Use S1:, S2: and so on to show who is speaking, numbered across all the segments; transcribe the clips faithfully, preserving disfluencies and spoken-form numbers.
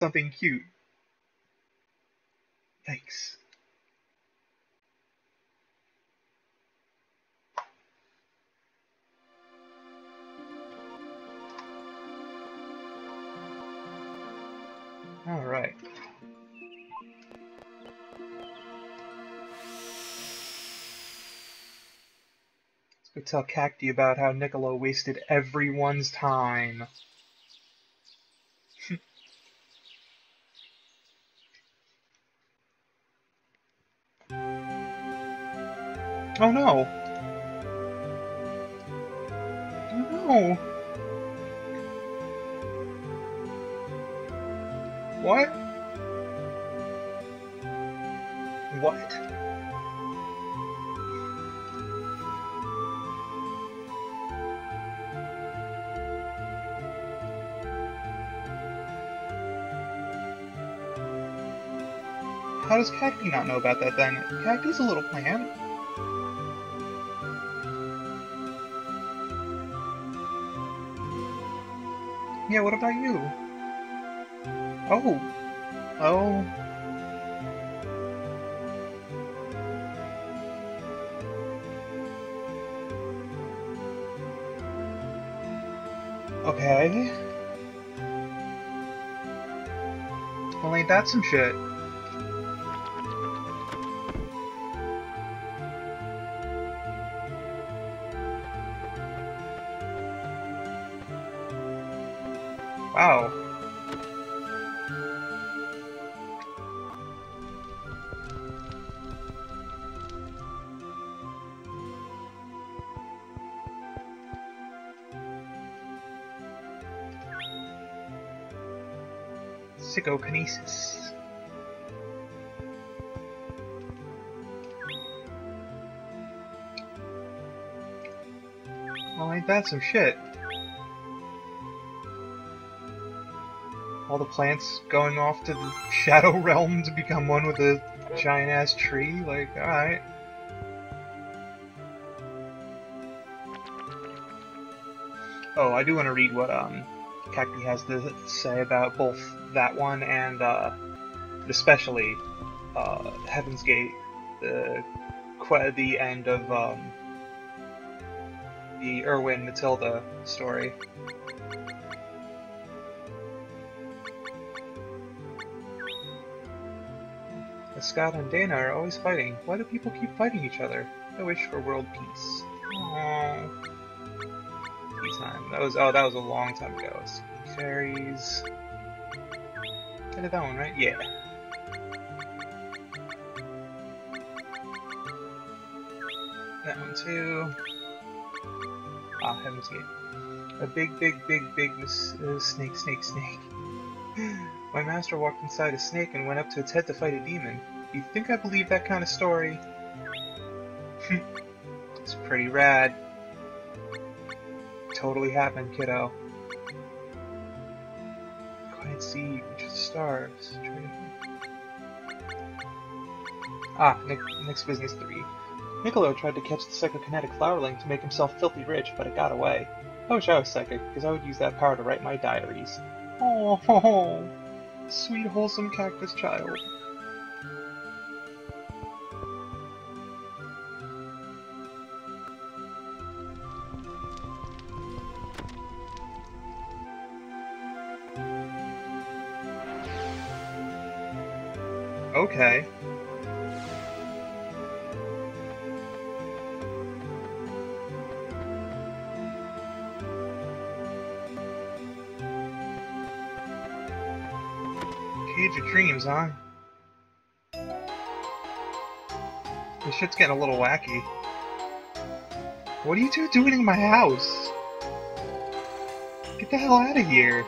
S1: something cute. Thanks. Alright. Let's go tell Cacti about how Niccolo wasted everyone's time. Oh no! Oh no! What? What? How does Cacti not know about that then? Cacti's a little plant. Yeah, what about you? Oh. Oh. Okay. Well, ain't that some shit? Wow. Psychokinesis. Well, ain't that some shit? All the plants going off to the Shadow Realm to become one with a giant-ass tree? Like, alright. Oh, I do want to read what um, Cacti has to say about both that one and, uh, especially, uh, Heaven's Gate, the, the end of, um, the Erwin Matilda story. Scott and Dana are always fighting. Why do people keep fighting each other? I wish for world peace. Aww. Tea time. That was, oh, that was a long time ago. Speaking fairies. I did that one, right? Yeah. That one too. Ah, Heaven's Gate. A big, big, big, big uh, snake, snake, snake. My master walked inside a snake and went up to its head to fight a demon. You think I believe that kind of story? It's pretty rad. Totally happened, kiddo. Quiet sea, which is stars. Ah, Nick, next business three. Niccolo tried to catch the psychokinetic flowerling to make himself filthy rich, but it got away. I wish I was psychic, because I would use that power to write my diaries. Oh, ho, ho. Sweet, wholesome cactus child. Okay. Cage of Dreams, huh? This shit's getting a little wacky. What are you two doing in my house? Get the hell out of here.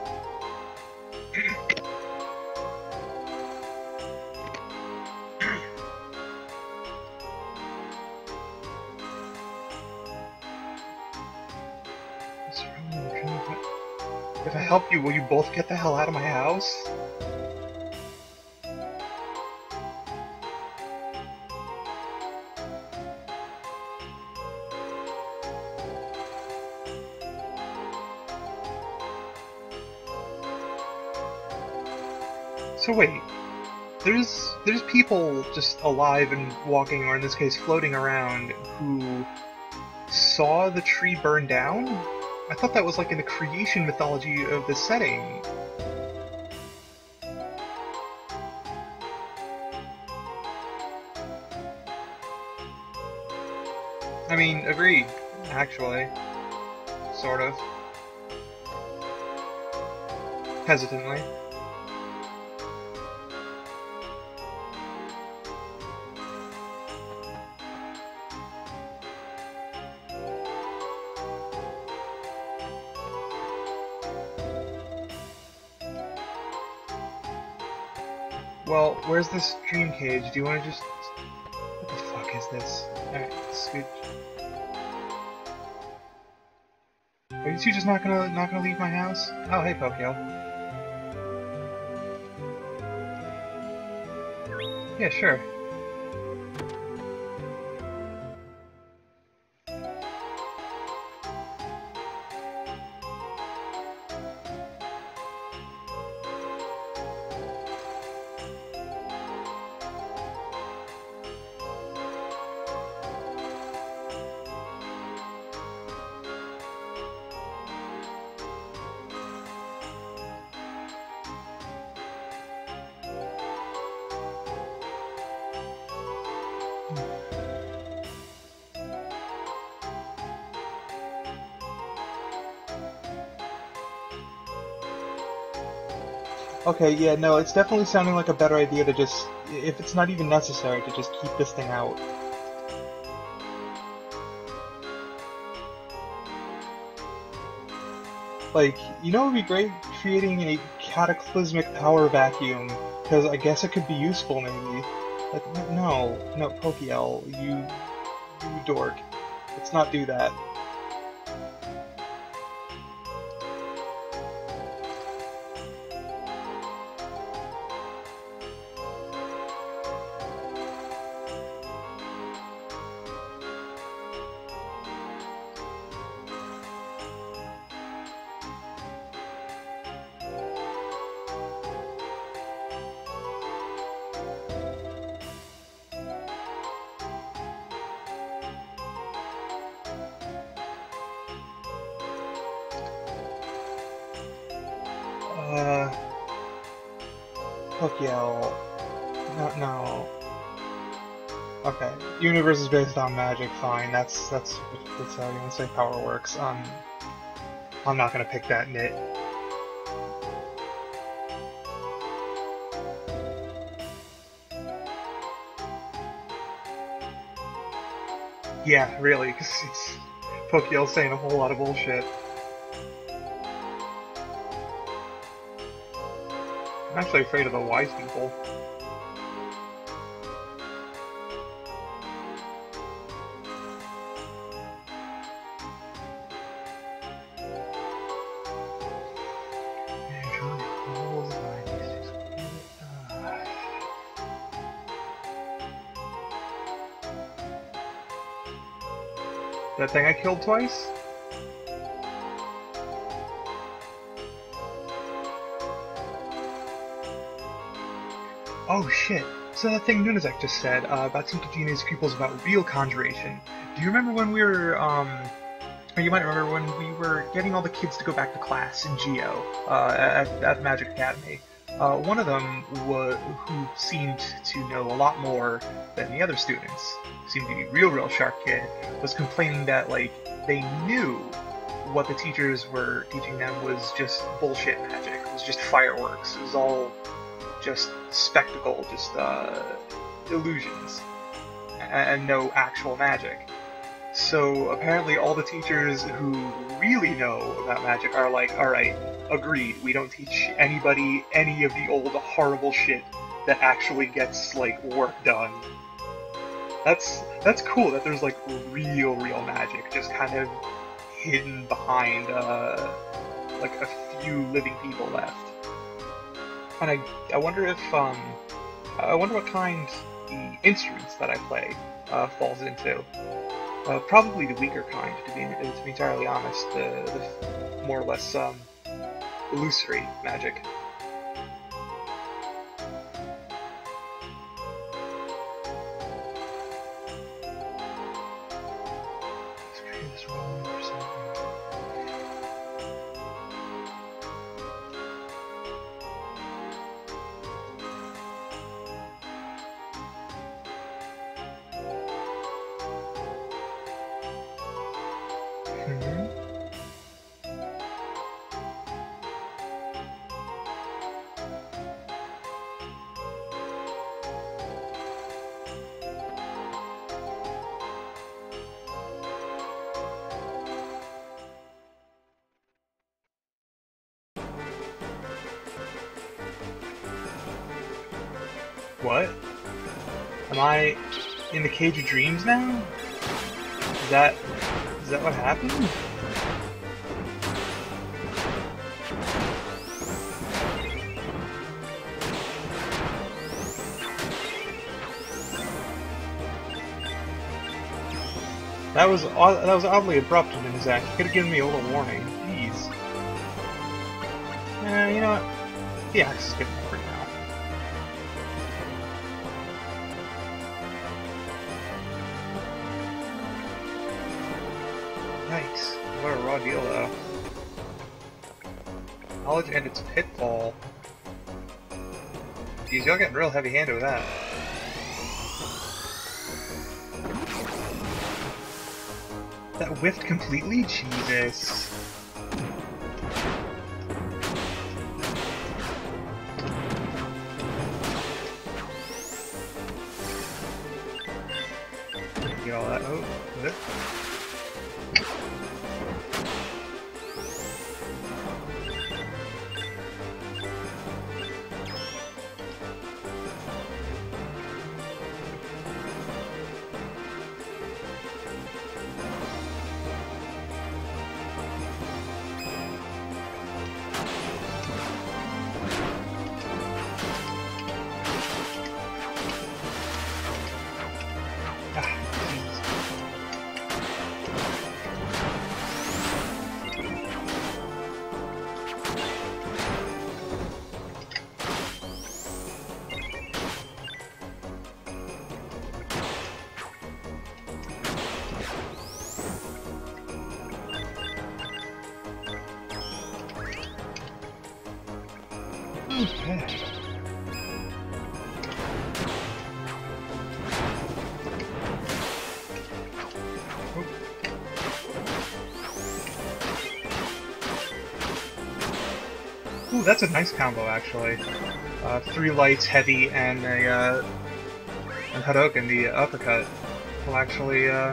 S1: If I help you, will you both get the hell out of my house? So wait, there's there's people just alive and walking, or in this case floating around, who saw the tree burn down? I thought that was like in the creation mythology of the setting. I mean, agreed, actually. Sort of. Hesitantly. Well, where's this dream cage? Do you want to just... What the fuck is this? Alright, scooch. Are you two just not gonna not gonna leave my house? Oh, hey, Pokio. Yeah, sure. Okay, yeah, no, it's definitely sounding like a better idea to just, if it's not even necessary, to just keep this thing out. Like, you know, it would be great creating a cataclysmic power vacuum, because I guess it could be useful, maybe. Like, no, no, Pokiel, you, you dork. Let's not do that. Uh, Pokiel, no, no. Okay, universe is based on magic. Fine, that's that's that's how you want to say power works. Um, I'm not gonna pick that nit. Yeah, really, because it's Pokiel's saying a whole lot of bullshit. I'm actually afraid of the wise people. That thing I killed twice? Oh shit, so that thing Nunezak just said uh, about teaching his pupils about real conjuration. Do you remember when we were, um, or you might remember when we were getting all the kids to go back to class in Geo, uh, at, at Magic Academy? Uh, one of them, wa who seemed to know a lot more than the other students, seemed to be a real, real sharp kid, was complaining that, like, they knew what the teachers were teaching them was just bullshit magic. It was just fireworks. It was all just spectacle, just uh, illusions, and no actual magic. So apparently all the teachers who really know about magic are like, alright, agreed, we don't teach anybody any of the old horrible shit that actually gets, like, work done. That's, that's cool that there's, like, real, real magic just kind of hidden behind, uh, like, a few living people left. And I, I wonder if, um, I wonder what kind the instruments that I play uh, falls into. Uh, probably the weaker kind, to be to be entirely honest. The, the more or less um, illusory magic. What? Am I in the Cage of Dreams now? Is that... is that what happened? That was odd, that was oddly abrupt in his act. He could have given me a little warning. Jeez. Uh, you know what? The axe is good enough for now. Yikes. What a raw deal, though. Knowledge and its pitfall. Jeez, y'all getting real heavy-handed with that. That whiffed completely? Jesus. Get all that. Oh, is it? Okay. Ooh, that's a nice combo, actually. Uh, three lights, heavy, and a uh, and Hadouken, the uppercut, will actually uh,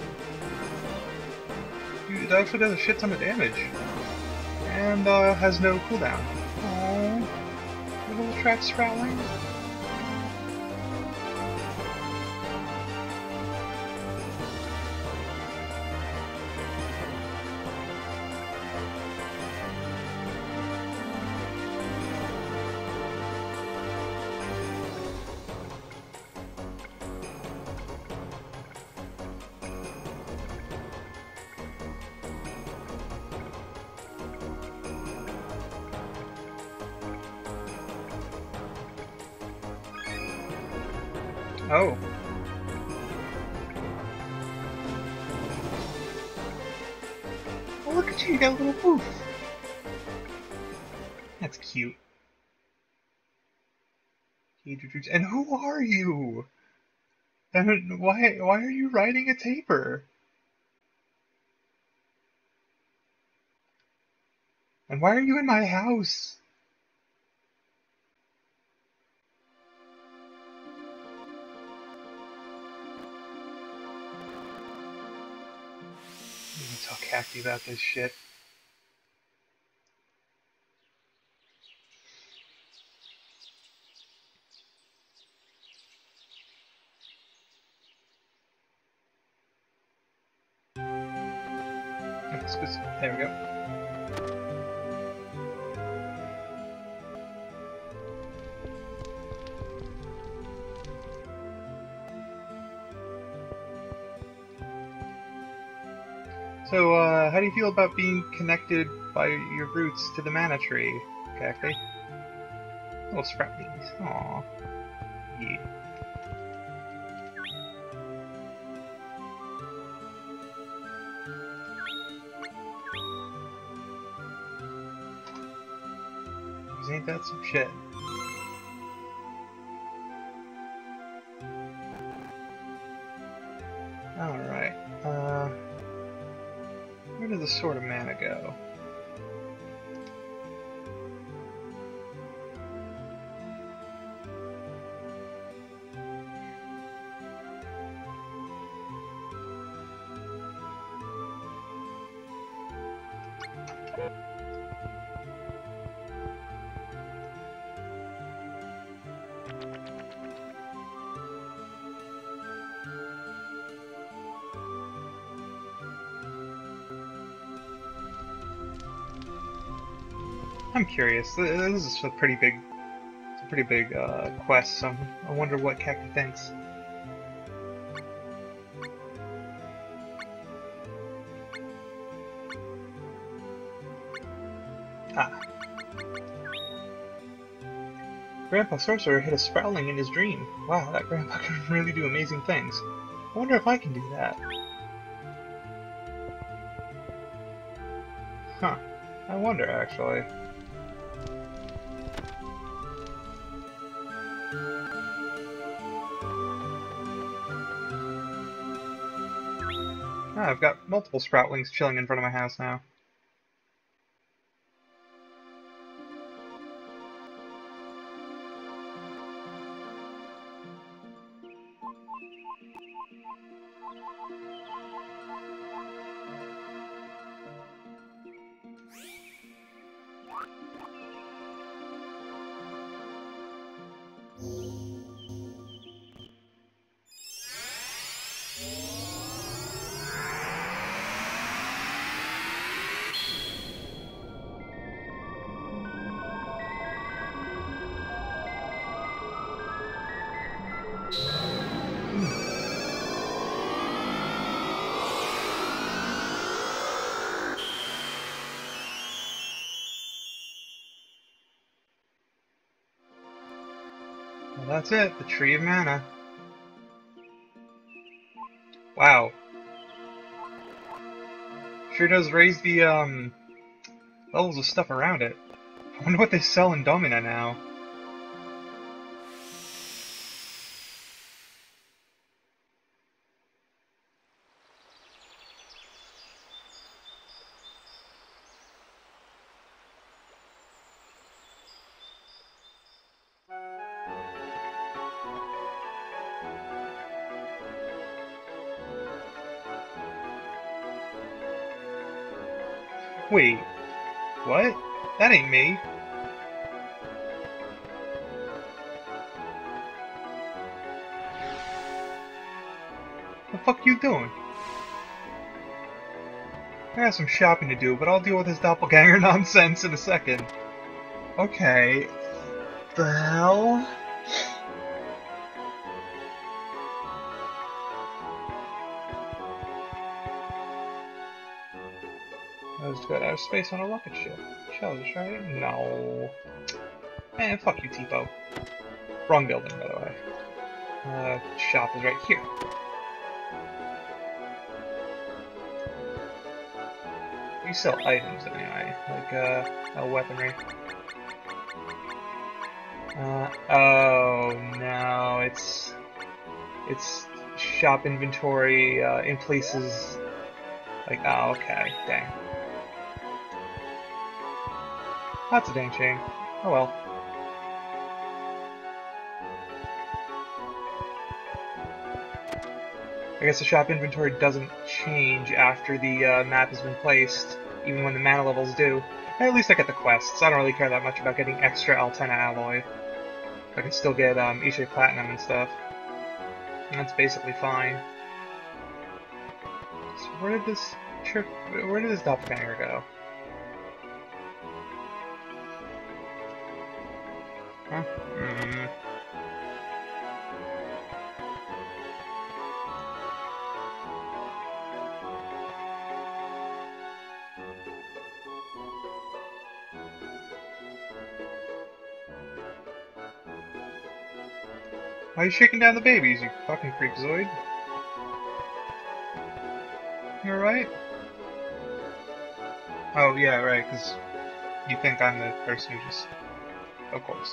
S1: it actually does a shit ton of damage, and uh, has no cooldown. Aww, little trap sprouting. Oh. Oh, look at you, you got a little poof. That's cute. And who are you? And why why are you riding a taper? And why are you in my house? I'm so happy about this shit. There we go. So, uh, how do you feel about being connected by your roots to the mana tree, Cacti? Little scrappies. Aww. Yeah. Ain't that some shit? Alright, uh... where did the Sword of Mana go? I'm curious. This is a pretty big, it's a pretty big uh, quest. So I wonder what Kaku thinks. Ah. Grandpa Sorcerer hit a Sprouling in his dream. Wow, that grandpa can really do amazing things. I wonder if I can do that. Huh. I wonder, actually. Ah, I've got multiple Sproutlings chilling in front of my house now. Well, that's it, the Tree of Mana. Wow. Sure does raise the, um, levels of stuff around it. I wonder what they sell in Domina now. Wait, what? That ain't me. The fuck you doing? I got some shopping to do, but I'll deal with this doppelganger nonsense in a second. Okay. The hell? I was good out of space on a rocket ship. Challenge, right? No. Man, fuck you, Tipo. Wrong building, by the way. Uh, shop is right here. We sell items anyway, like, uh, uh weaponry. Uh, oh no, it's, it's shop inventory, uh, in places, like, oh, okay, dang. That's a dang shame. Oh well. I guess the shop inventory doesn't change after the uh, map has been placed, even when the mana levels do. At least I get the quests. I don't really care that much about getting extra Altena alloy. I can still get um, Ishe Platinum and stuff. And that's basically fine. So where did this trip... Where did this doppelganger go? Huh? Mm. Why are you shaking down the babies, you fucking freakazoid? You alright? Oh, yeah, right, because you think I'm the person who just... Of course.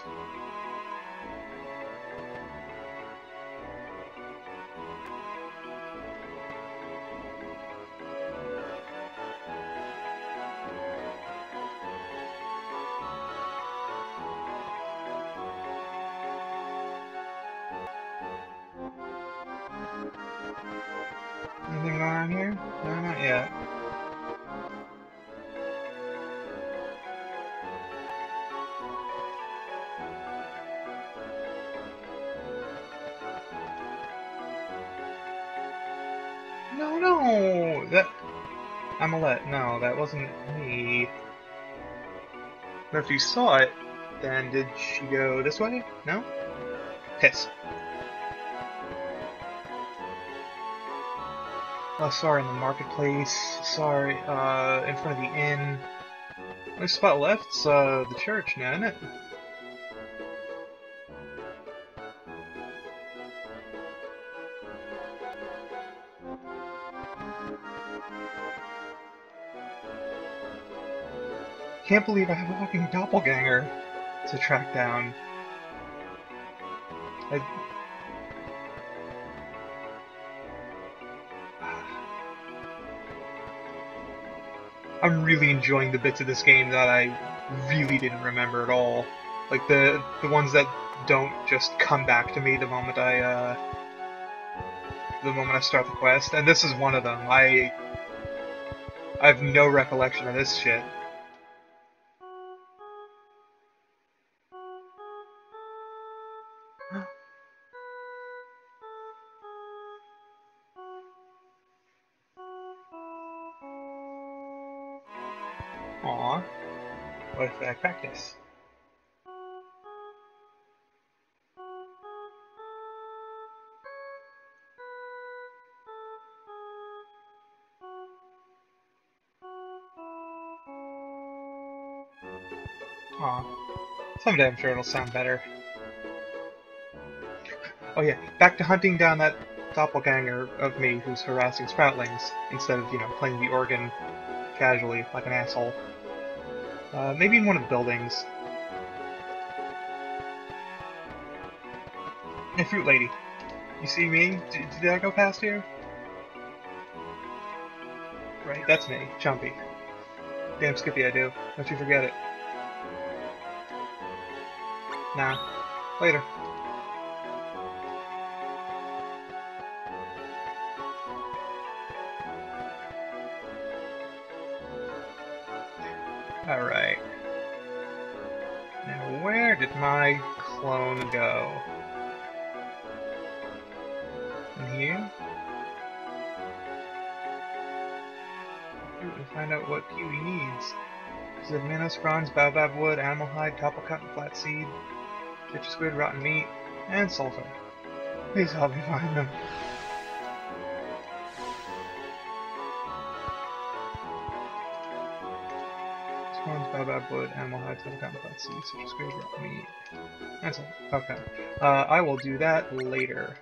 S1: Anything going on here? No, not yet. No, no! That... Amulet, no, that wasn't me. But if you saw it, then did she go this way? No? Piss. Oh, sorry, in the marketplace. Sorry, uh, in front of the inn. Only spot left's, uh, the church now, isn't it? Can't believe I have a fucking doppelganger to track down. I... I'm really enjoying the bits of this game that I really didn't remember at all. Like the the ones that don't just come back to me the moment I uh the moment I start the quest, and this is one of them. I I have no recollection of this shit. Aw. What if I practice? Aw. Someday I'm sure it'll sound better. Oh yeah, back to hunting down that doppelganger of me who's harassing Sproutlings, instead of, you know, playing the organ casually, like an asshole. Uh, maybe in one of the buildings. Hey, Fruit Lady. You see me? D did I go past here? Right, that's me, Chumpy. Damn Skippy I do. Don't you forget it. Nah. Later. Alright. Now where did my clone go? In here? To find out what Kiwi needs. Is it Minos, Bronze, Baobab Wood, Animal Hide, Topple Cotton, Flat Seed, Citrus Squid, Rotten Meat, and Sulfur. Please help me find them. Bronze, Baobab Wood, Animal Hide, Topple Cotton, Flat Seed, Citrus Squid, Rotten Meat, and Sulfur. Okay. Uh, I will do that later.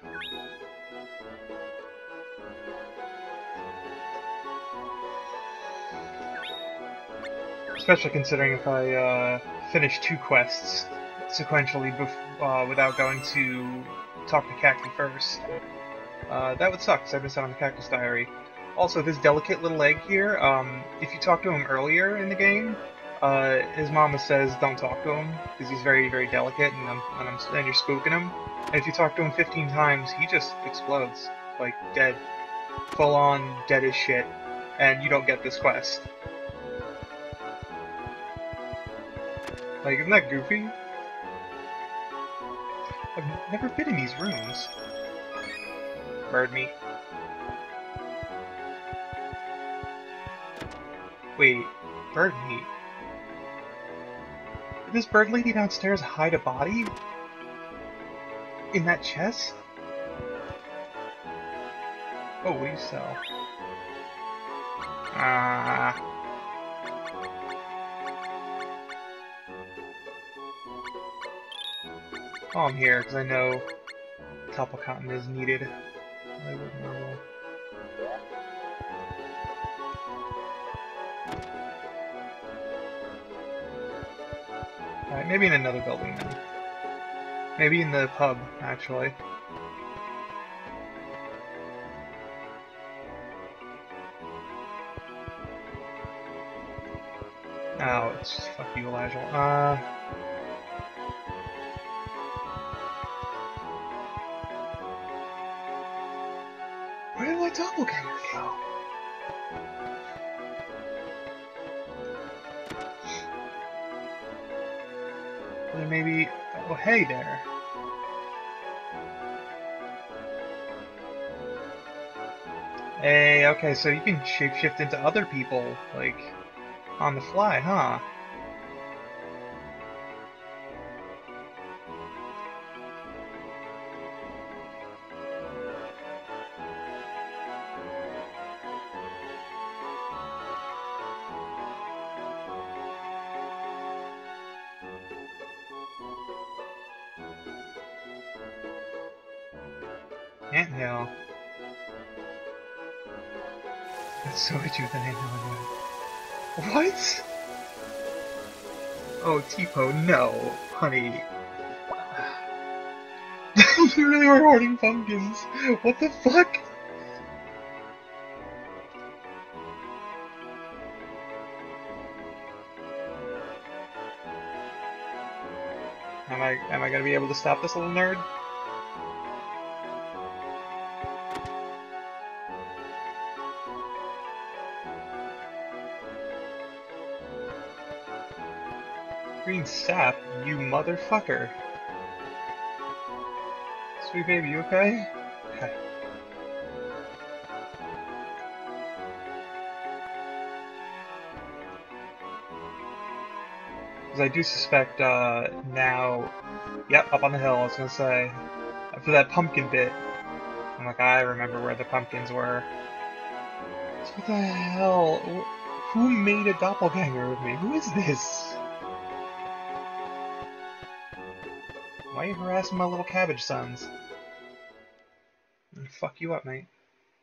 S1: Especially considering if I uh, finish two quests sequentially bef uh, without going to talk to Cacti first. Uh, that would suck, because I missed out on the Cactus Diary. Also, this delicate little egg here, um, if you talk to him earlier in the game, uh, his mama says don't talk to him, because he's very, very delicate, and, I'm, and, I'm, and you're spooking him. And if you talk to him fifteen times, he just explodes. Like, dead. Full on, dead as shit. And you don't get this quest. Like, isn't that goofy? I've never been in these rooms. Bird meat. Wait, bird meat? Did this bird lady downstairs hide a body? In that chest? Oh, what do you sell? Ah. Uh... Oh, I'm here because I know Topple Cotton is needed. I would normal. Alright, maybe in another building then. Maybe in the pub, actually. Oh, it's just fuck you, Elijah. Uh. Where did my doppelganger go? Well, maybe. Oh, hey there. Hey, okay, so you can shapeshift into other people, like, on the fly, huh? Anthill. That's so much with an anthill. What? Oh, Tipo, no, honey. You really were hoarding pumpkins. What the fuck? Am I am I gonna be able to stop this little nerd? Green sap, you motherfucker. Sweet baby, you okay? Okay. Because I do suspect, uh, now... Yep, up on the hill, I was gonna say. After that pumpkin bit, I'm like, I remember where the pumpkins were. So what the hell? Who made a doppelganger with me? Who is this? Why are you harassing my little cabbage sons? Fuck you up, mate.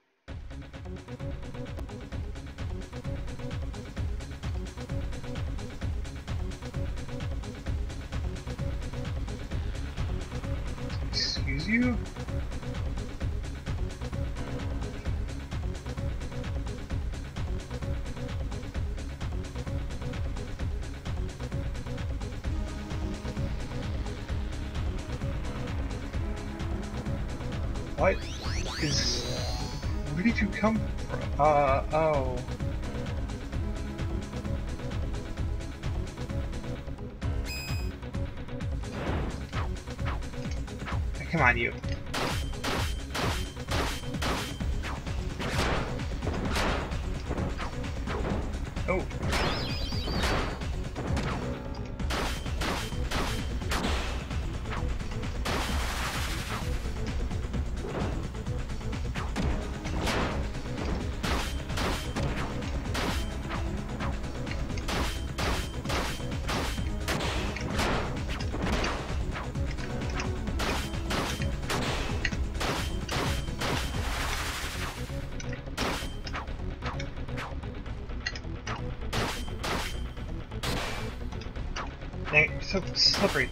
S1: Excuse you? What is... Where did you come from? Uh, oh. Come on, you. Oh. Dang, you're so slippery.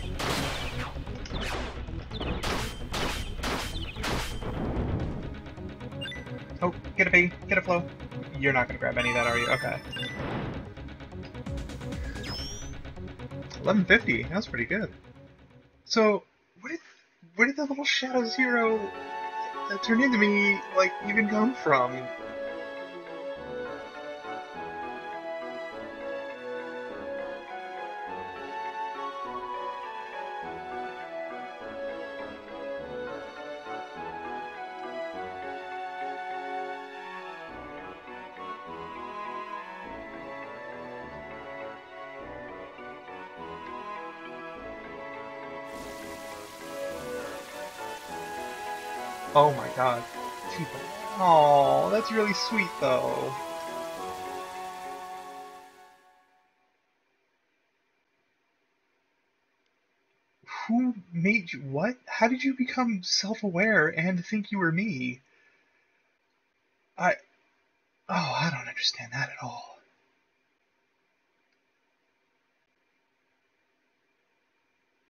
S1: Oh, get a bee, get a flow. You're not gonna grab any of that, are you? Okay. eleven fifty, that's pretty good. So, where did, where did the little Shadow Zero that turned into me, like, even come from? Oh my god. Oh, that's really sweet though. Who made you? What? How did you become self-aware and think you were me? I... Oh, I don't understand that at all.